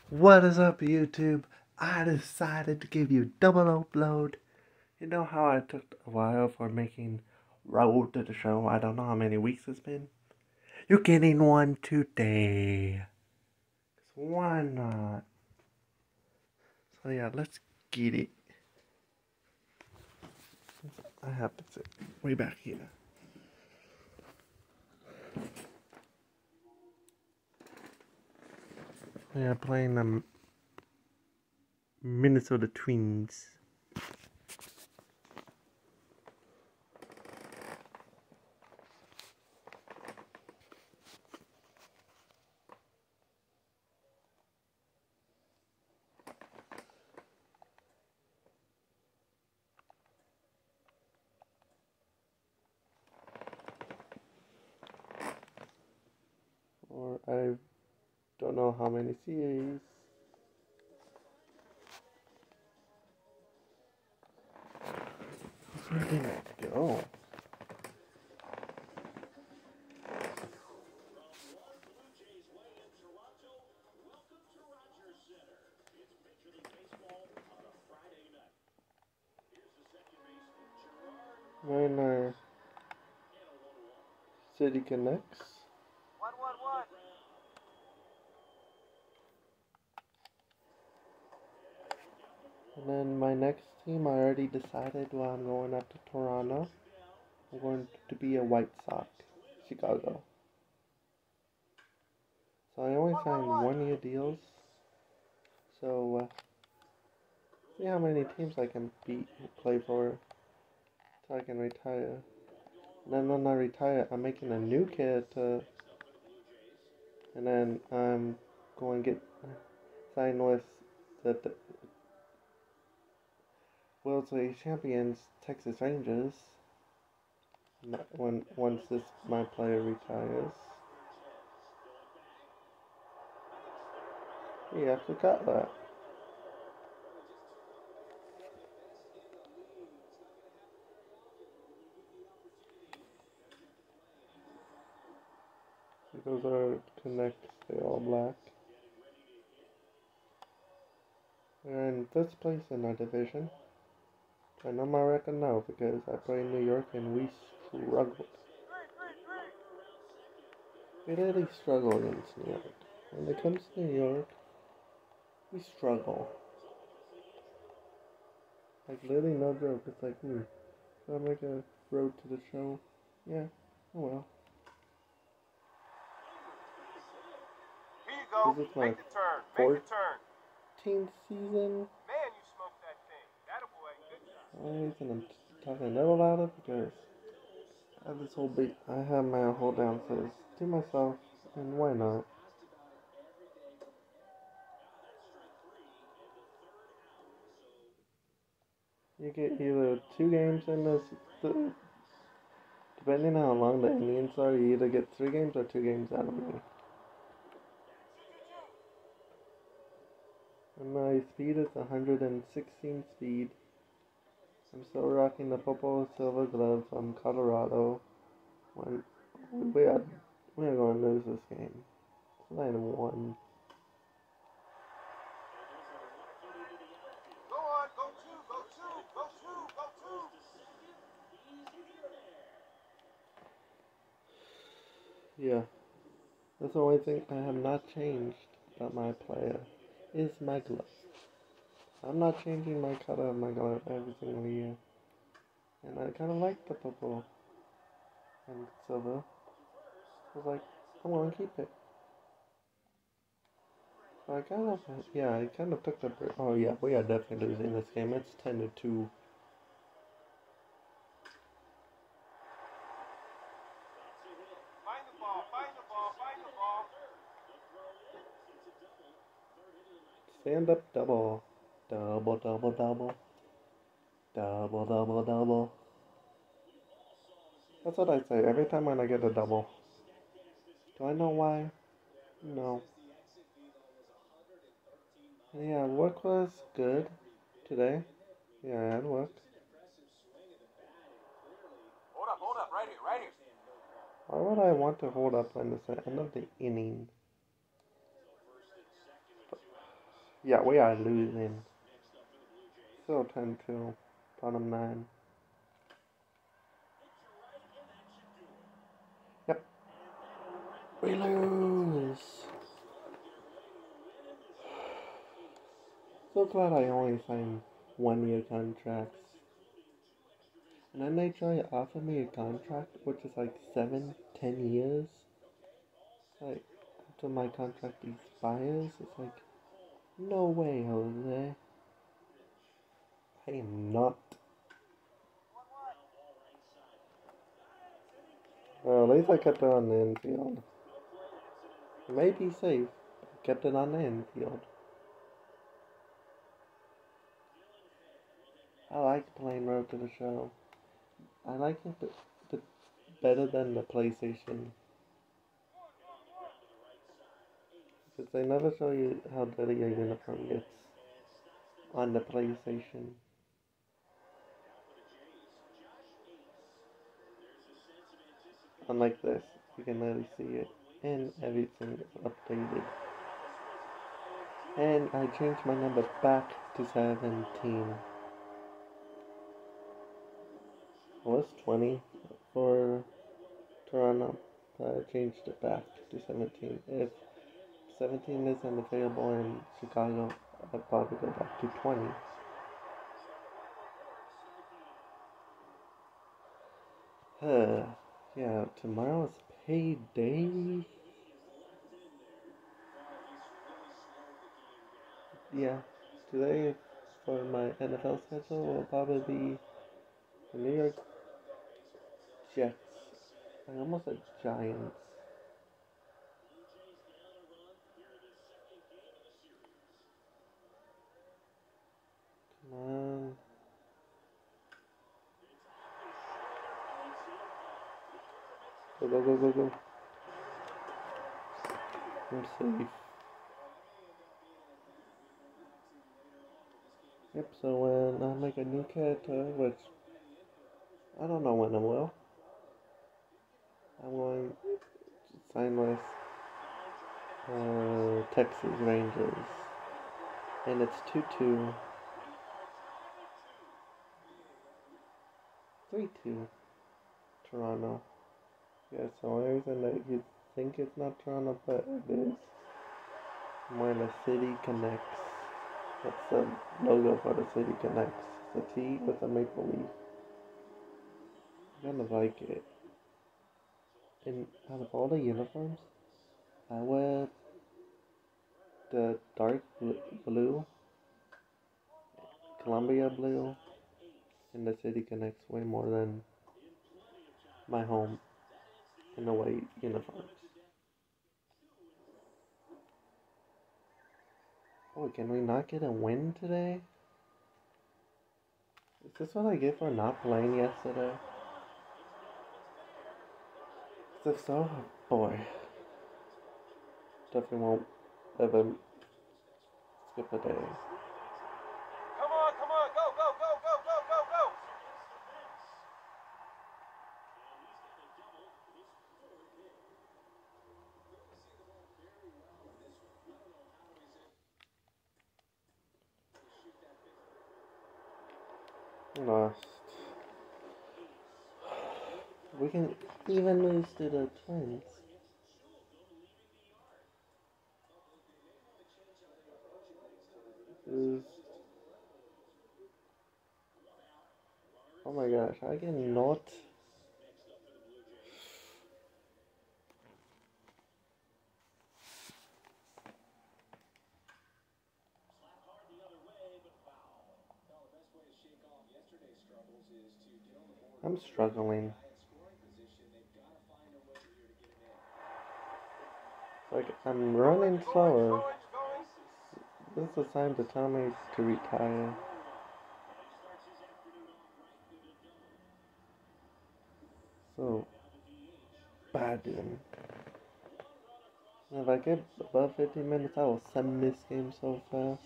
What is up, YouTube? I decided to give you double upload. You know how I took a while for making Road to the Show? I don't know how many weeks it's been. You're getting one today. So why not? So yeah, let's get it. I have to sit way back here. We are playing the Minnesota Twins. Or I don't know how many CAs. Where did it go? When City connects. What? And then my next team, I already decided where I'm going up to Toronto. I'm going to be a White Sox, Chicago. So I only signed 1-year deals. So see how many teams I can play for, so I can retire. And then when I retire, I'm making a new kid, and then I'm going to get signed with the World Series champions, Texas Rangers. Once my player retires. Yeah, I forgot that. Those are connects, they're all black. We're in 5th place in our division. I know my record now because I play in New York and we struggled. We really struggle against New York. When it comes to New York, we struggle. Like, literally no joke. It's like, should I make a road to the show? Yeah, oh well. Here you go. This is my Make the turn. 14th season. Man, you smoked that thing. Attaboy. Good job. The reason I'm talking a little about it because I have this whole beat. I have my hold down says to myself, and why not? You get either 2 games in this, depending on how long the innings are, you either get 3 games or 2 games out of me. And my speed is 116 speed. I'm still rocking the Popo Silver Glove from Colorado. We are going to lose this game. It's 9-1. Go on. Go two. Yeah. That's the only thing I have not changed about my player is my glove. I'm not changing my color of my glove every single year. And I kind of like the purple and silver. I was like, I'm going to keep it. So I kind of took the... Oh yeah, we are definitely losing this game. It's 10-2. Find the ball. Stand up double. Double. Double. That's what I say every time when I get a double. Do I know why? No. Yeah, work was good today. Yeah, I had work. Hold up. Right here. Why would I want to hold up when it's the end of the inning? Yeah, we are losing. Still 10-2. Bottom 9. Yep. We lose. So glad I only signed 1-year contracts. And then they try to offer me a contract which is like 7-10 years. Like, after my contract expires, it's like, no way, Jose. I am not. Well, at least I kept it on the infield. It may be safe, but I kept it on the infield. I like playing Road to the Show. I like it better than the PlayStation. Because they never show you how dirty your uniform gets on the PlayStation. Unlike this, you can really see it, and everything is updated. And I changed my number back to 17. It was 20 for Toronto, but I changed it back to 17. If 17 isn't available in Chicago, I'll probably go back to 20. Yeah, tomorrow's payday. Yeah, today for my NFL schedule will probably be the New York Jets. I almost said Giants. Come on. Go, go, go, go, go. I'm safe. Yep, so when I make a new character, which I don't know when I will, I'm going to sign with Texas Rangers. And it's 2-2. 3-2. Toronto. Yeah, so the only reason that you think it's not Toronto, but it is. When the City Connects. That's the logo for the City Connects. It's a T with a maple leaf. I'm gonna like it. And out of all the uniforms, I wear the dark blue, Columbia blue, and the City Connects way more than my home and away uniforms. Oh, can we not get a win today? Is this what I get for not playing yesterday? If so, boy, definitely won't ever skip a day. Come on, come on, go, go, go, go, go, go, go. Lost. We can even lose to the Twins. Oh my gosh, I cannot. I'm struggling. Like, I'm running slower. This is the time to tell me to retire. So bad, dude. If I get above 15 minutes, I will send this game so fast.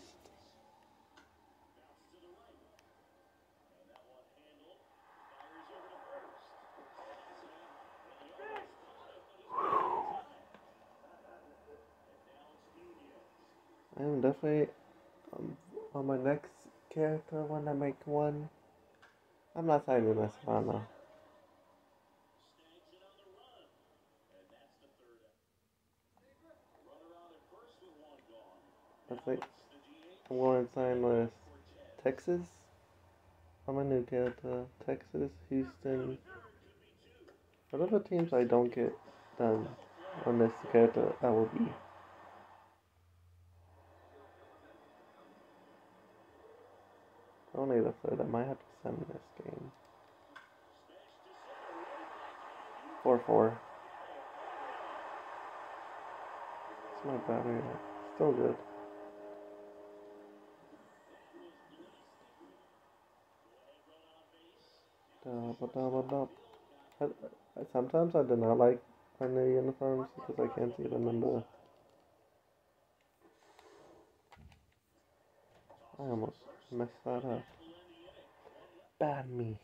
I am definitely on my next character when I make one. I'm not trying to mess around though. I think I'm going to sign with Texas. I'm a new character. Texas, Houston. Whatever teams I don't get done on this character, I will be. Only the third. I might have to send this game. 4-4. It's not bad either. Still good. Sometimes I do not like my new uniforms because I can't see the number. I almost messed that up. Bad me.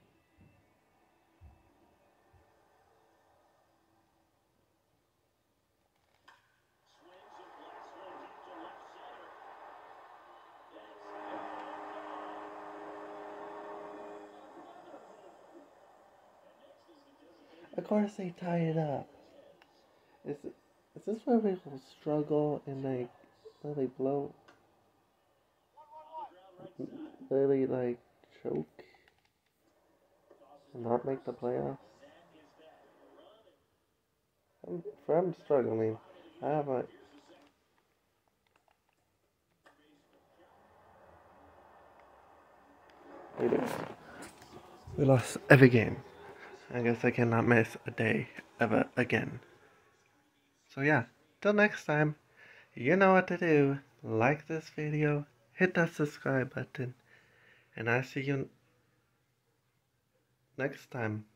Of course they tie it up. Is this where people struggle and they really blow? Really like choke and not make the playoffs? I'm struggling. I have a... We lost every game. I guess I cannot miss a day ever again. So yeah, till next time, you know what to do. Like this video, hit that subscribe button, and I'll see you next time.